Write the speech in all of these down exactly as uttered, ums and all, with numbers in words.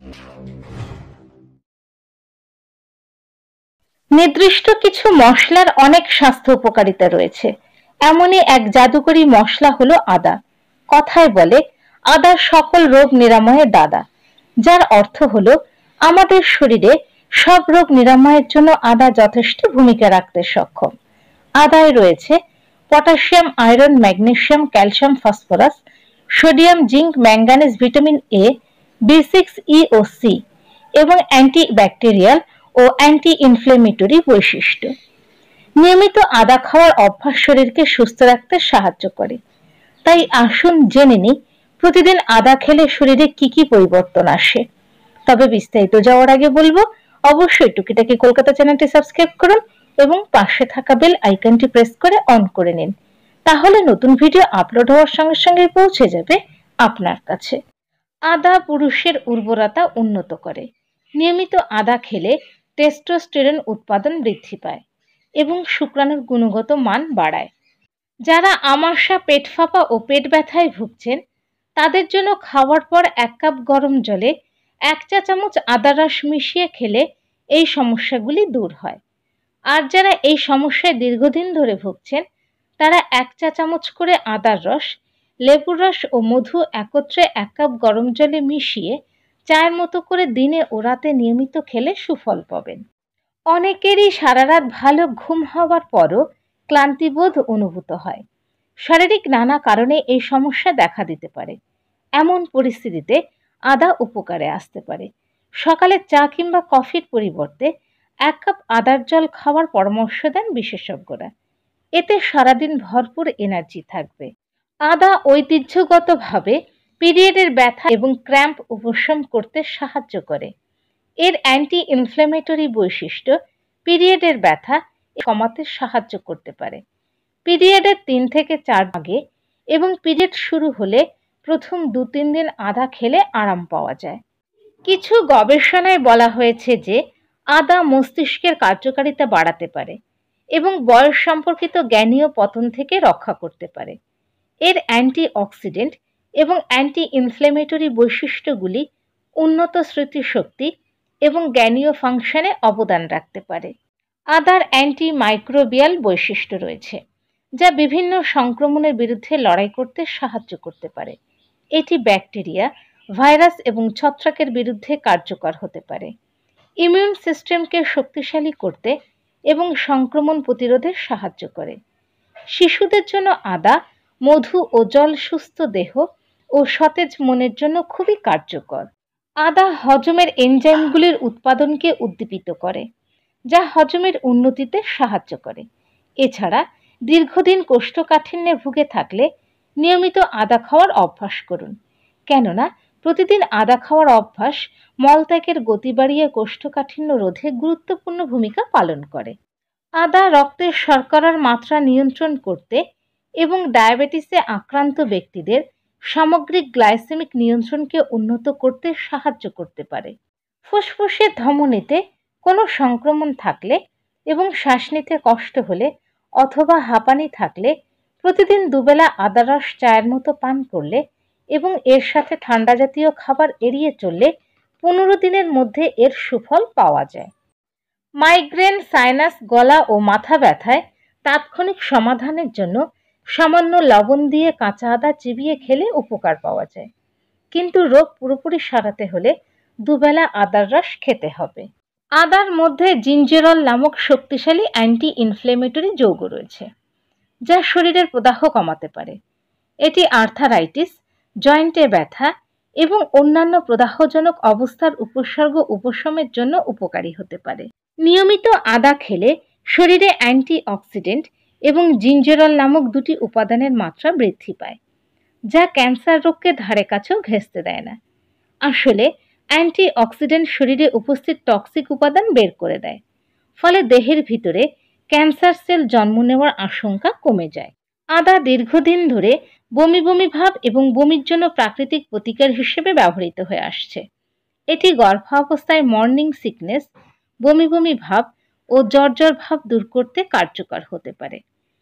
নির্দিষ্ট কিছু মশলার অনেক স্বাস্থ্য উপকারিতা রয়েছে। এমনই এক জাদুকরী মশলা হলো আদা। কথায় বলে আদা সকল রোগ নিরাময়ের দাদা, যার অর্থ হলো আমাদের শরীরে সব রোগ নিরাময়ের জন্য আদা যথেষ্ট ভূমিকা রাখতে সক্ষম। আদায় রয়েছে potassium, iron, magnesium, calcium, phosphorus, sodium, zinc, manganese, vitamin A, B six, E ও সি এবং অ্যান্টিব্যাকটেরিয়াল ও অ্যান্টি ইনফ্লেমেটরি বৈশিষ্ট্য। নিয়মিত আদা খাওয়ার অভ্যাস শরীরকে সুস্থ রাখতে সাহায্য করে। তাই আসুন জেনে নিই প্রতিদিন আদা খেলে শরীরে কি কি পরিবর্তন আসে। তবে বিস্তারিত যাওয়ার আগে বলবো, অবশ্যই টুকিটাকি কলকাতা চ্যানেলটি সাবস্ক্রাইব করুন এবং পাশে থাকা বেল আইকনটি প্রেস করে অন করে নিন। তাহলে নতুন ভিডিও আপলোড হওয়ার সঙ্গে সঙ্গে পৌঁছে যাবে আপনার কাছে। আদা পুরুষের উর্বরতা উন্নত করে। নিয়মিত আদা খেলে টেস্টোস্টেরন উৎপাদন বৃদ্ধি পায় এবং শুক্রাণুর গুণগত মান বাড়ায়। যারা আমাশা, পেট ফাঁপা ও পেট ব্যথায় ভুগছেন তাদের জন্য খাওয়ার পর এক কাপ গরম জলে এক চা চামচ আদার রস মিশিয়ে খেলে এই সমস্যাগুলি দূর হয়। আর যারা এই সমস্যায় দীর্ঘদিন ধরে ভুগছেন তারা এক চা চামচ করে আদার রস, লেবুর রস ও মধু একত্রে এক কাপ গরম জলে মিশিয়ে চায়ের মতো করে দিনে ও রাতে নিয়মিত খেলে সুফল পাবেন। অনেকেরই সারা রাত ভালো ঘুম হওয়ার পরও ক্লান্তিবোধ অনুভূত হয়। শারীরিক নানা কারণে এই সমস্যা দেখা দিতে পারে। এমন পরিস্থিতিতে আদা উপকারে আসতে পারে। সকালে চা কিংবা কফির পরিবর্তে এক কাপ আদার জল খাওয়ার পরামর্শ দেন বিশেষজ্ঞরা। এতে সারাদিন ভরপুর এনার্জি থাকবে। আদা ঐতিহ্যগতভাবে পিরিয়ডের ব্যথা এবং ক্র্যাম্প উপশম করতে সাহায্য করে। এর অ্যান্টি ইনফ্ল্যামেটরি বৈশিষ্ট্য পিরিয়ডের ব্যথা কমাতে সাহায্য করতে পারে। পিরিয়ডের তিন থেকে চার আগে এবং পিরিয়ড শুরু হলে প্রথম দু তিন দিন আদা খেলে আরাম পাওয়া যায়। কিছু গবেষণায় বলা হয়েছে যে আদা মস্তিষ্কের কার্যকারিতা বাড়াতে পারে এবং বয়স সম্পর্কিত জ্ঞানীয় পতন থেকে রক্ষা করতে পারে। এর অ্যান্টি অক্সিডেন্ট এবং অ্যান্টি ইনফ্ল্যামেটরি বৈশিষ্ট্যগুলি উন্নত স্মৃতিশক্তি এবং জ্ঞানীয় ফাংশনে অবদান রাখতে পারে। আদার অ্যান্টি মাইক্রোবিয়াল বৈশিষ্ট্য রয়েছে, যা বিভিন্ন সংক্রমণের বিরুদ্ধে লড়াই করতে সাহায্য করতে পারে। এটি ব্যাকটেরিয়া, ভাইরাস এবং ছত্রাকের বিরুদ্ধে কার্যকর হতে পারে। ইমিউন সিস্টেমকে শক্তিশালী করতে এবং সংক্রমণ প্রতিরোধে সাহায্য করে। শিশুদের জন্য আদা, মধু ও জল সুস্থ দেহ ও সতেজ মনের জন্য খুবই কার্যকর। আদা হজমের এনজাইমগুলির উৎপাদনকে উদ্দীপিত করে, যা হজমের উন্নতিতে সাহায্য করে। এছাড়া দীর্ঘদিন কোষ্ঠকাঠিন্যে ভুগে থাকলে নিয়মিত আদা খাওয়ার অভ্যাস করুন, কেননা প্রতিদিন আদা খাওয়ার অভ্যাস মলত্যাগের গতি বাড়িয়ে কোষ্ঠকাঠিন্য রোধে গুরুত্বপূর্ণ ভূমিকা পালন করে। আদা রক্তের শর্করার মাত্রা নিয়ন্ত্রণ করতে এবং ডায়াবেটিসে আক্রান্ত ব্যক্তিদের সামগ্রিক গ্লাইসেমিক নিয়ন্ত্রণকে উন্নত করতে সাহায্য করতে পারে। ফুসফুসের ধমনীতে কোনো সংক্রমণ থাকলে এবং শ্বাস নিতে কষ্ট হলে অথবা হাঁপানি থাকলে প্রতিদিন দুবেলা আদা রস চায়ের মতো পান করলে এবং এর সাথে ঠান্ডা জাতীয় খাবার এড়িয়ে চললে পনেরো দিনের মধ্যে এর সুফল পাওয়া যায়। মাইগ্রেন, সাইনাস, গলা ও মাথা ব্যথায় তাৎক্ষণিক সমাধানের জন্য সামান্য লবণ দিয়ে কাঁচা আদা চিবিয়ে খেলে উপকার পাওয়া যায়, কিন্তু রোগ পুরোপুরি সারাতে হলে দুবেলা আদার রস খেতে হবে। আদার মধ্যে জিঞ্জেরল নামক শক্তিশালী অ্যান্টি ইনফ্ল্যামেটরি যৌগ রয়েছে, যা শরীরের প্রদাহ কমাতে পারে। এটি আর্থারাইটিস, জয়েন্টে ব্যথা এবং অন্যান্য প্রদাহজনক অবস্থার উপসর্গ উপশমের জন্য উপকারী হতে পারে। নিয়মিত আদা খেলে শরীরে অ্যান্টি অক্সিডেন্ট এবং জিঞ্জেরল নামক দুটি উপাদানের মাত্রা বৃদ্ধি পায়, যা ক্যান্সার রোগকে ধারে কাছেও ঘেঁষতে দেয় না। আসলে অ্যান্টি অক্সিডেন্ট শরীরে উপস্থিত টক্সিক উপাদান বের করে দেয়, ফলে দেহের ভিতরে ক্যান্সার সেল জন্ম নেওয়ার আশঙ্কা কমে যায়। আদা দীর্ঘদিন ধরে বমি বমি ভাব এবং বমির জন্য প্রাকৃতিক প্রতিকার হিসেবে ব্যবহৃত হয়ে আসছে। এটি গর্ভাবস্থায় মর্নিং সিকনেস, বমি বমি ভাব ও জ্বর জ্বর ভাব দূর করতে কার্যকর হতে পারে।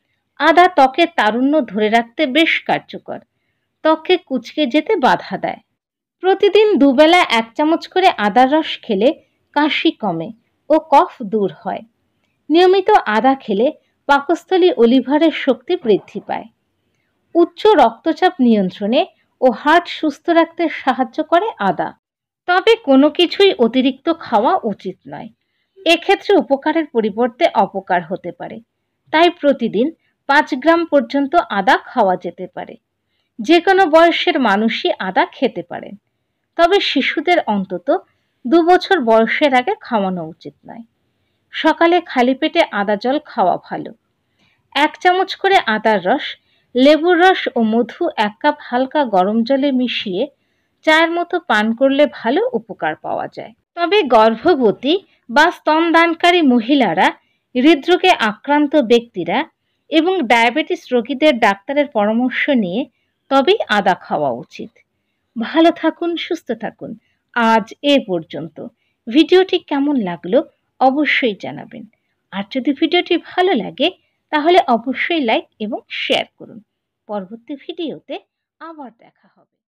আদা ত্বকের তারুণ্য ধরে রাখতে বেশ কার্যকর, ত্বককে কুঁচকে যেতে বাধা দেয়। প্রতিদিন দুবেলা এক চামচ করে আদার রস খেলে কাশি কমে ও কফ দূর হয়। নিয়মিত আদা খেলে পাকস্থলী ও লিভারের শক্তি বৃদ্ধি পায়। উচ্চ রক্তচাপ নিয়ন্ত্রণে ও হার্ট সুস্থ রাখতে সাহায্য করে আদা। তবে কোনো কিছুই অতিরিক্ত খাওয়া উচিত নয়। এক্ষেত্রে উপকারের পরিবর্তে অপকার হতে পারে। তাই প্রতিদিন পাঁচ গ্রাম পর্যন্ত আদা খাওয়া যেতে পারে। যে কোনো বয়সের মানুষই আদা খেতে পারেন। তবে শিশুদের অন্তত দু বছর বয়সের আগে খাওয়ানো উচিত নয়। সকালে খালি পেটে আদা জল খাওয়া ভালো। এক চামচ করে আদার রস, লেবুর রস ও মধু এক কাপ হালকা গরম জলে মিশিয়ে চায়ের মতো পান করলে ভালো উপকার পাওয়া যায়। তবে গর্ভবতী বা স্তনদানকারী মহিলারা, হৃদরোগে আক্রান্ত ব্যক্তিরা এবং ডায়াবেটিস রোগীদের ডাক্তারের পরামর্শ নিয়ে তবেই আদা খাওয়া উচিত। ভালো থাকুন, সুস্থ থাকুন। আজ এ পর্যন্ত। ভিডিওটি কেমন লাগলো অবশ্যই জানাবেন। আর যদি ভিডিওটি ভালো লাগে তাহলে অবশ্যই লাইক এবং শেয়ার করুন। পরবর্তী ভিডিওতে আবার দেখা হবে।